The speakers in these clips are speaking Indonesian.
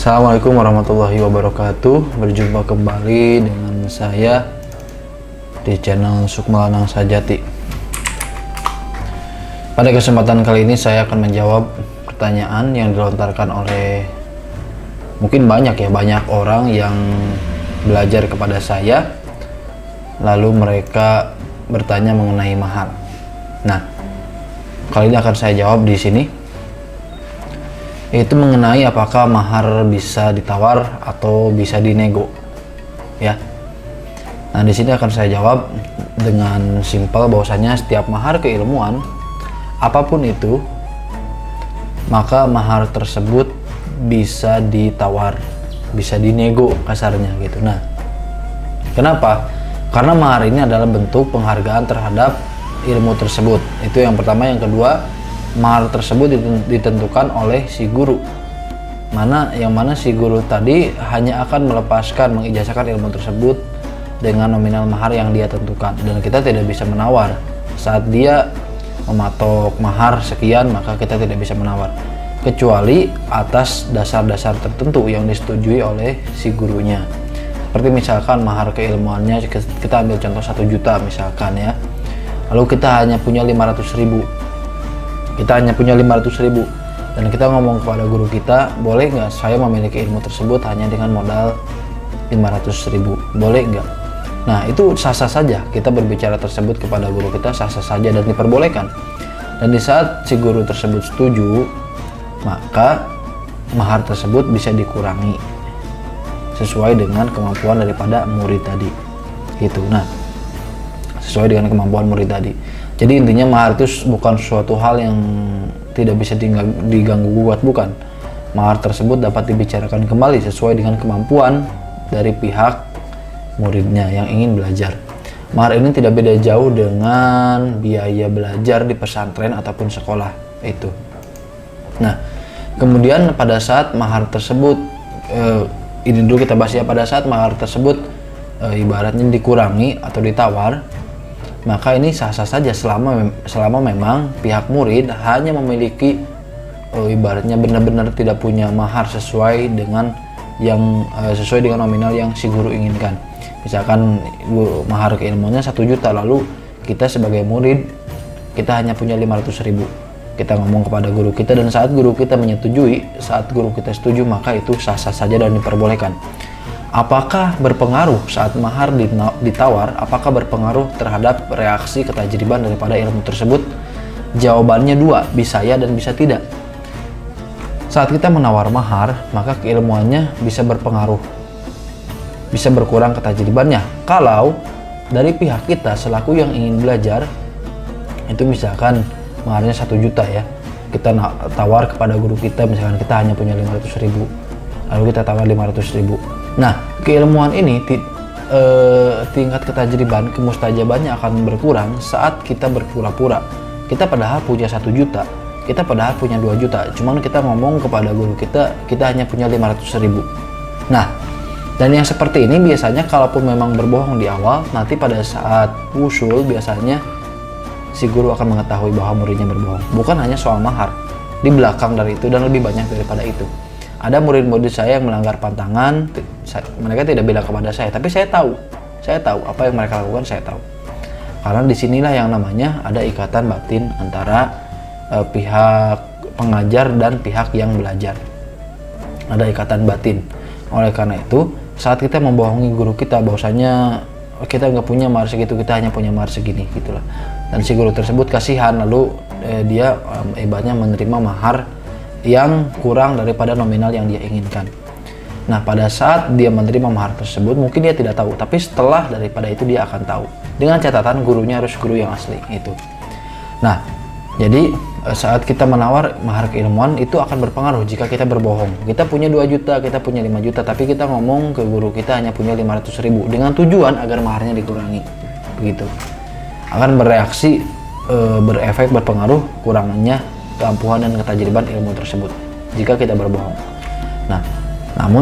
Assalamualaikum warahmatullahi wabarakatuh. Berjumpa kembali dengan saya di channel Sukmalanang Sajati. Pada kesempatan kali ini saya akan menjawab pertanyaan yang dilontarkan oleh mungkin banyak orang yang belajar kepada saya, lalu mereka bertanya mengenai mahar. Nah, kali ini akan saya jawab di sini, itu mengenai apakah mahar bisa ditawar atau bisa dinego, ya. Nah, di sini akan saya jawab dengan simpel bahwasanya setiap mahar keilmuan apapun itu, maka mahar tersebut bisa ditawar, bisa dinego kasarnya gitu. Nah, kenapa? Karena mahar ini adalah bentuk penghargaan terhadap ilmu tersebut. Itu yang pertama. Yang kedua, mahar tersebut ditentukan oleh si guru, yang mana si guru tadi hanya akan mengijazahkan ilmu tersebut dengan nominal mahar yang dia tentukan, dan kita tidak bisa menawar. Saat dia mematok mahar sekian, maka kita tidak bisa menawar kecuali atas dasar-dasar tertentu yang disetujui oleh si gurunya. Seperti misalkan mahar keilmuannya, kita ambil contoh 1 juta misalkan, ya, lalu kita hanya punya 500.000, dan kita ngomong kepada guru kita, boleh nggak saya memiliki ilmu tersebut hanya dengan modal 500.000, boleh nggak? Nah, itu sah-sah saja kita berbicara tersebut kepada guru kita, sah-sah saja dan diperbolehkan. Dan di saat si guru tersebut setuju, maka mahar tersebut bisa dikurangi sesuai dengan kemampuan daripada murid tadi gitu. Nah, sesuai dengan kemampuan murid tadi. Jadi intinya mahar itu bukan suatu hal yang tidak bisa diganggu gugat, bukan. Mahar tersebut dapat dibicarakan kembali sesuai dengan kemampuan dari pihak muridnya yang ingin belajar. Mahar ini tidak beda jauh dengan biaya belajar di pesantren ataupun sekolah itu. Nah, kemudian pada saat mahar tersebut, ini dulu kita bahas ya, pada saat mahar tersebut ibaratnya dikurangi atau ditawar, maka ini sah-sah saja selama memang pihak murid hanya memiliki ibaratnya benar-benar tidak punya mahar sesuai dengan nominal yang si guru inginkan. Misalkan mahar keilmuannya 1 juta, lalu kita sebagai murid kita hanya punya 500.000. Kita ngomong kepada guru kita, dan saat guru kita menyetujui, saat guru kita setuju, maka itu sah-sah saja dan diperbolehkan. Apakah berpengaruh saat mahar ditawar? Apakah berpengaruh terhadap reaksi ketajriban daripada ilmu tersebut? Jawabannya 2, bisa ya dan bisa tidak. Saat kita menawar mahar, maka keilmuannya bisa berpengaruh, bisa berkurang ketajribannya. Kalau dari pihak kita selaku yang ingin belajar, itu misalkan maharnya 1 juta ya, kita tawar kepada guru kita, misalkan kita hanya punya 500.000, lalu kita tawar 500.000. Nah, keilmuan ini tingkat ketajriban, kemustajabannya akan berkurang saat kita berpura-pura. Kita padahal punya 1 juta, kita padahal punya 2 juta, cuman kita ngomong kepada guru kita, kita hanya punya 500.000. Nah, dan yang seperti ini biasanya kalaupun memang berbohong di awal, nanti pada saat usul biasanya si guru akan mengetahui bahwa muridnya berbohong. Bukan hanya soal mahar, di belakang dari itu dan lebih banyak daripada itu. Ada murid-murid saya yang melanggar pantangan, mereka tidak bilang kepada saya, tapi saya tahu apa yang mereka lakukan, saya tahu. Karena disinilah yang namanya ada ikatan batin antara pihak pengajar dan pihak yang belajar. Ada ikatan batin. Oleh karena itu, saat kita membohongi guru kita bahwasanya kita nggak punya mahar segitu, kita hanya punya mahar segini, gitulah. Dan si guru tersebut kasihan, lalu dia ibaratnya menerima mahar yang kurang daripada nominal yang dia inginkan. Nah, pada saat dia menerima mahar tersebut, mungkin dia tidak tahu, tapi setelah daripada itu dia akan tahu. Dengan catatan gurunya harus guru yang asli itu. Nah, jadi saat kita menawar mahar keilmuan itu akan berpengaruh jika kita berbohong. Kita punya 2 juta, kita punya 5 juta, tapi kita ngomong ke guru kita hanya punya 500.000 dengan tujuan agar maharnya dikurangi. Begitu. Akan bereaksi, berefek, berpengaruh kurangnya keampuhan dan ketajriban ilmu tersebut jika kita berbohong. Nah, namun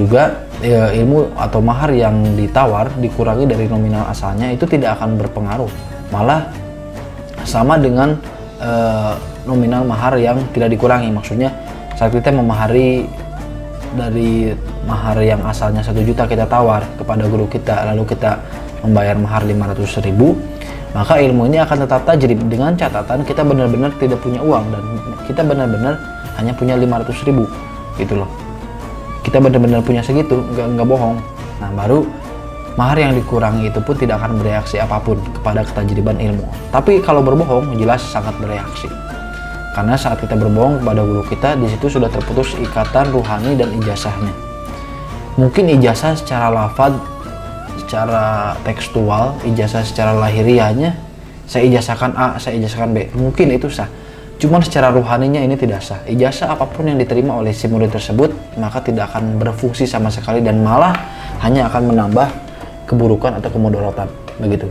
ilmu atau mahar yang ditawar dikurangi dari nominal asalnya itu tidak akan berpengaruh, malah sama dengan nominal mahar yang tidak dikurangi. Maksudnya saat kita memahari dari mahar yang asalnya 1 juta kita tawar kepada guru kita, lalu kita membayar mahar 500.000, maka ilmu ini akan tetap tajrib dengan catatan kita benar-benar tidak punya uang dan kita benar-benar hanya punya 500.000 gitu loh. Kita benar-benar punya segitu, nggak bohong. Nah, baru mahar yang dikurangi itu pun tidak akan bereaksi apapun kepada ketajriban ilmu. Tapi kalau berbohong jelas sangat bereaksi. Karena saat kita berbohong kepada guru kita, di situ sudah terputus ikatan ruhani dan ijazahnya. Mungkin ijazah secara lafaz, secara tekstual, ijazah secara lahiriahnya, saya ijazahkan A, saya ijazahkan B. Mungkin itu sah. Cuman secara ruhaninya ini tidak sah. Ijazah apapun yang diterima oleh si murid tersebut, maka tidak akan berfungsi sama sekali dan malah hanya akan menambah keburukan atau kemudorotan. Begitu.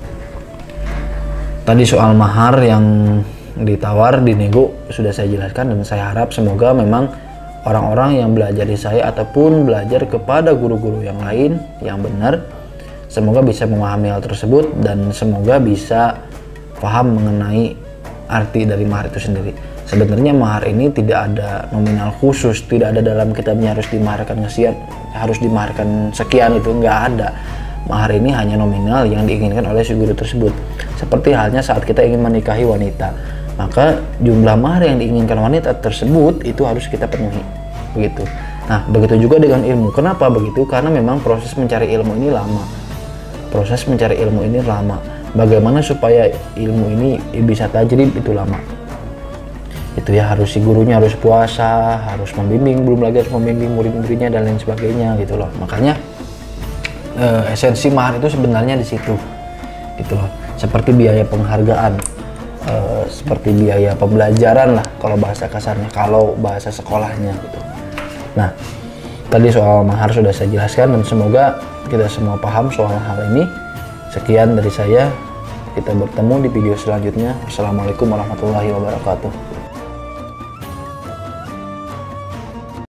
Tadi soal mahar yang ditawar, dinego sudah saya jelaskan, dan saya harap semoga memang orang-orang yang belajar di saya ataupun belajar kepada guru-guru yang lain yang benar, semoga bisa memahami hal tersebut dan semoga bisa paham mengenai arti dari mahar itu sendiri. Sebenarnya mahar ini tidak ada nominal khusus, tidak ada dalam kitabnya harus dimaharkan sekian, harus dimaharkan sekian, itu nggak ada. Mahar ini hanya nominal yang diinginkan oleh si guru tersebut. Seperti halnya saat kita ingin menikahi wanita, maka jumlah mahar yang diinginkan wanita tersebut itu harus kita penuhi. Begitu. Nah, begitu juga dengan ilmu. Kenapa begitu? Karena memang proses mencari ilmu ini lama. Proses mencari ilmu ini lama. Bagaimana supaya ilmu ini bisa tajrib itu lama. Itu ya, harus si gurunya harus puasa, harus membimbing, belum lagi harus membimbing murid-muridnya dan lain sebagainya gitu loh. Makanya esensi mahar itu sebenarnya di situ. Gitu loh. Seperti biaya penghargaan, seperti biaya pembelajaran lah kalau bahasa kasarnya, kalau bahasa sekolahnya gitu. Nah, tadi soal mahar sudah saya jelaskan dan semoga kita semua paham soal hal ini. Sekian dari saya, kita bertemu di video selanjutnya. Assalamualaikum warahmatullahi wabarakatuh.